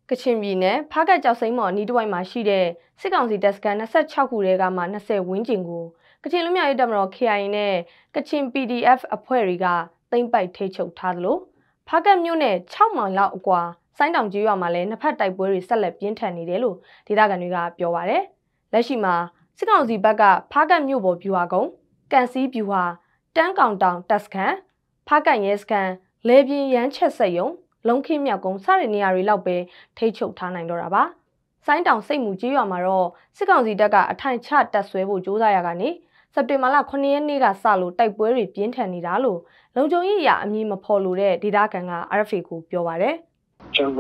ကချင်ပြည်နယ်ဖားကတ်ကျောက်စိမ်းမော်အနီးတစ်ဝိုက်မှာရှိတဲ့စစ်ကောင်စီတပ်စခန်း26ခုထဲကမှ20ဝန်းကျင်ကိုကချင်လူမျိုးရေးတပ်မတော် KIA နဲ့ကချင် PDF အဖွဲ့တွေကသိမ်းပိုက်ထိချုပ်ထားသလိုဖားကတ်မြို့နဲ့6မိုင်လောက်အကွာစိုင်းတောင်ကျေးရွာမှာလည်းနှစ်ဖက်တိုက်ပွဲတွေဆက်လက်ပြင်းထန်နေတယ်လို့ဒေသခံတွေကပြောပါတယ်။လက်ရှိမှာစစ်ကောင်စီဘက်ကဖားကတ်မြို့ပေါ်ဗျူဟာကုန်းကန်စီးဗျူဟာတန်းကောင်တောင်တပ်စခန်းဖားကတ်ရဲစခန်းလေပြင်းရမ်းချက်ဆက်ယုံလုံးခင်းမြောက်ကုန်းစတဲ့နေရာတွေလောက်ပဲထိချုပ်ထားနိုင်တော့တာပါ။စိုင်းတောင်စိတ်မူကျေးရွာမှာတော့စစ်ကောင်စီတပ်ကအထိုင်ချတပ်ဆွဲဖို့ကြိုးစားရကနေစက်တင်ဘာလ9ရက်နေ့ကစလို့တိုက်ပွဲတွေပြင်းထန်နေတာလို့လုံခြုံရေးအရာအမည်မဖော်လို့တဲ့ဒေသခံက RFA ကိုပြောပါတယ်။တိုက်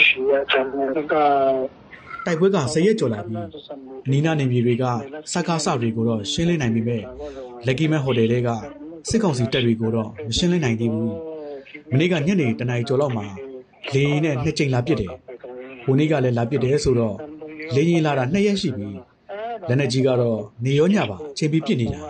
ပွဲက10ရက်ကျော်လာပြီ။အနီးနားနေပြည်တွေကစကားစတွေကိုတော့ရှင်းလင်းနိုင်ပြီပဲ။လက်ကီမန်ဟိုတယ်တွေကစစ်ကောင်စီတပ်တွေကိုတော့မရှင်းလင်းနိုင်သေးဘူး။မနေ့ကညနေတနာရီကျော်လောက်မှာလေရင်နဲ့2ကြိမ်လာပစ်တယ်။ဟိုနေ့ကလည်းလာပစ်တယ်ဆိုတော့လေရင်လာတာ2ရက်ရှိပြီ။လက်နက်ကြီးကတော့နေရောညပါချိန်ပြီးပစ်နေတာ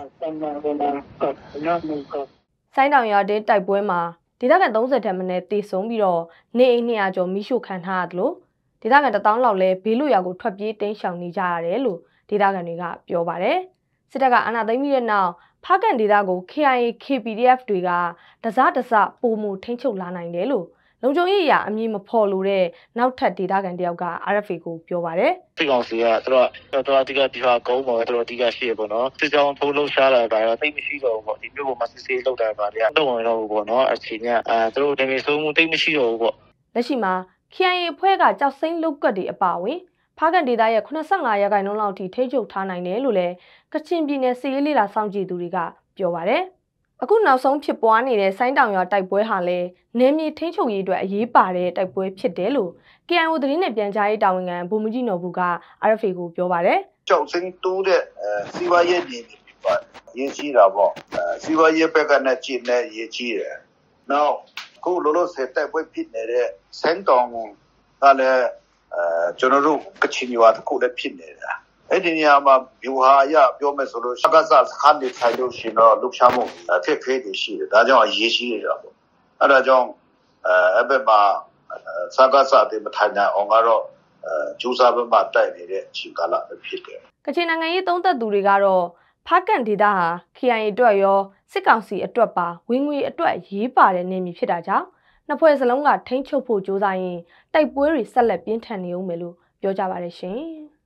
။စိုင်းတောင်ရွာတဲ့တိုက်ပွဲမှာဒေသခံ30ထက်မနည်းတေဆုံးပြီးတော့နေအိမ်200ကျော်မိရှို့ခံထားရတယ်လို့ဒေသခံ1000လောက်လည်းဘေးလွတ်ရာကိုထွက်ပြေးတိမ်းရှောင်နေကြရတယ်လို့ဒေသခံတွေကပြောပါတယ်။စစ်တပ်ကအာဏာသိမ်းပြီးတဲ့နောက်ဖားကန်ဒေသကို KIA KPDF တွေကတစားပုံမှုထိန်းချုပ်လာနိုင်တယ်လို့လုံခြုံရေးအရာအမည်မဖော်လို့တဲ့နောက်ထပ်ဒေသခံတယောက်က RFA ကိုပြောပါတယ်။စစ်ကောင်စီကသူတို့အတိကဒီဟာကုန်းပေါ်သူတို့အတိကရှိရပေါ့နော်။စစ်ကြောင်းထိုးလှုပ်ရှားလာတာတော့တိတ်မရှိတော့ဘူးပေါ့။ဒီမျိုးပေါ်မှာစစ်ဆေးလောက်တာပါလေ။တော့ဝင်တော့ဘူးပေါ့နော်။အချိန်ကသူတို့တကယ်ဆိုမှုတိတ်မရှိတော့ဘူးပေါ့။လက်ရှိမှာ KIA ဖွဲ့ကကြောက်စိမ့်လုတ်ကွက်တွေအပါအဝင်ဖားကန်ဒေသရဲ့85ရာခိုင်နှုန်းလောက်ထိထိချုပ်ထားနိုင်တယ်လို့လည်းကချင်ပြည်နယ်စစ်ရေးလေလာစောင့်ကြည့်သူတွေကပြောပါတယ်။အခုနောက်ဆုံးဖြစ်ပွားနေတဲ့စိုင်းတောင်ရွာတိုက်ပွဲဟာလည်းနယ်မြေထိန်းချုပ်ရေးအတွက်အရေးပါတဲ့တိုက်ပွဲဖြစ်တယ်လို့ KIO သတင်းနဲ့ပြန်ကြားရေးတာဝန်ခံဗိုလ်မှူးကြီးနော်ဘူးက RFA ကိုပြောပါတယ်။ကြောက်စိမ့်တိုးတဲ့စီဝါရေးနေပြီပါရေးကြီးတာပေါ့။စီဝါရေးဘက်ကနဲ့ကျင်းနဲ့ရေးကြီးတယ်။နောက်ခုလောလောဆယ်တိုက်ပွဲဖြစ်နေတဲ့စိုင်းတောင်ကလည်းကျွန်တော်တို့ကချင်ရွာတစ်ခုလည်းဖြစ်နေတာအဲ့ဒီနေရာမှာဗျူဟာအရပြောမယ်ဆိုလို့စကားစခန်းတွေထိုင်လို့ရှိရင်တော့လှုပ်ရှားမှုအခက်အခဲတွေရှိတယ်ဒါကြောင့်အရေးကြီးနေတာပေါ့အဲ့ဒါကြောင့်အဲ့ဘက်မှာစကားစတွေမထိုင်နိုင်အောင်ကတော့ကျူးစာဘက်မှာတိုက်နေတဲ့အချိန်ကာလဖြစ်တယ်ကချင်နိုင်ငံရေးသုံးသပ်သူတွေကတော့ဖားကန်ဒေသဟာ KIA အတွက်ရောစစ်ကောင်စီအတွက်ပါဝင်ငွေအတွက်ရေးပါတဲ့နေမည်ဖြစ်တာကြောင့်နှစ်ဖွဲ့စလုံးကထိန်းချုပ်ဖို့ကြိုးစားရင်တိုက်ပွဲတွေဆက်လက်ပြင်းထန်နေဦးမယ်လို့ပြောကြပါရရှင်။